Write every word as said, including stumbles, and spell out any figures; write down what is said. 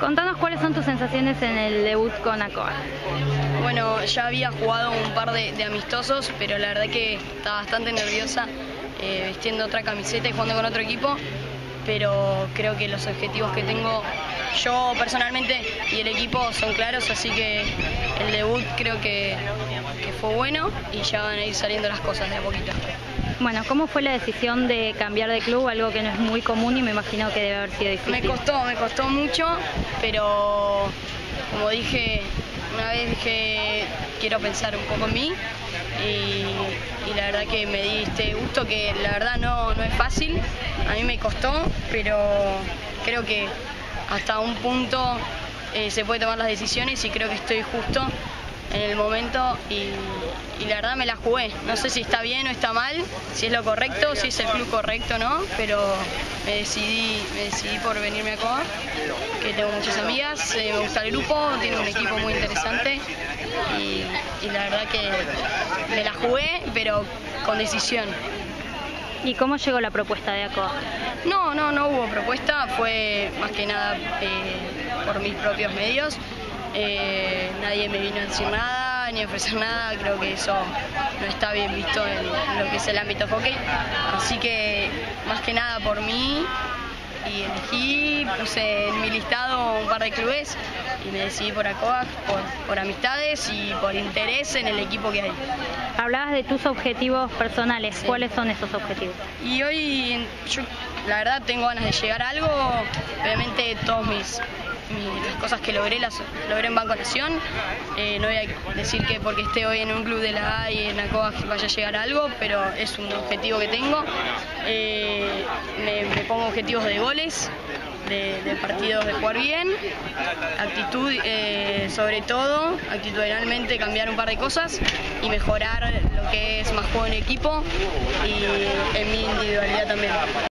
Contanos cuáles son tus sensaciones en el debut con ACOAC. Bueno, ya había jugado un par de, de amistosos, pero la verdad que estaba bastante nerviosa eh, vistiendo otra camiseta y jugando con otro equipo, pero creo que los objetivos que tengo yo personalmente y el equipo son claros, así que el debut creo que, que fue bueno y ya van a ir saliendo las cosas de a poquito. Bueno, ¿cómo fue la decisión de cambiar de club? Algo que no es muy común y me imagino que debe haber sido difícil. Me costó, me costó mucho, pero como dije, una vez dije, quiero pensar un poco en mí y, y la verdad que me di este gusto que la verdad no, no es fácil, a mí me costó, pero creo que hasta un punto eh, se puede tomar las decisiones y creo que estoy justo en el momento y, y la verdad me la jugué. No sé si está bien o está mal, si es lo correcto, si es el club correcto o no, pero me decidí, me decidí por venirme a ACOAC, que tengo muchas amigas, eh, me gusta el grupo, tiene un equipo muy interesante y, y la verdad que me la jugué, pero con decisión. ¿Y cómo llegó la propuesta de ACOAC? No, no, no hubo propuesta, fue más que nada eh, por mis propios medios. Eh, nadie me vino a decir nada, ni a ofrecer nada, creo que eso no está bien visto en, en lo que es el ámbito hockey, así que más que nada por mí y elegí, puse en mi listado un par de clubes y me decidí por ACOAC, por, por amistades y por interés en el equipo que hay. Hablabas de tus objetivos personales, sí. ¿Cuáles son esos objetivos? Y hoy yo la verdad tengo ganas de llegar a algo, obviamente todos mis las cosas que logré las logré en Banco Nación, eh, no voy a decir que porque esté hoy en un club de la A y en ACOAC vaya a llegar a algo, pero es un objetivo que tengo. Eh, me, me pongo objetivos de goles, de, de partidos de jugar bien, actitud, eh, sobre todo, actitudinalmente cambiar un par de cosas y mejorar lo que es más juego en equipo y en mi individualidad también.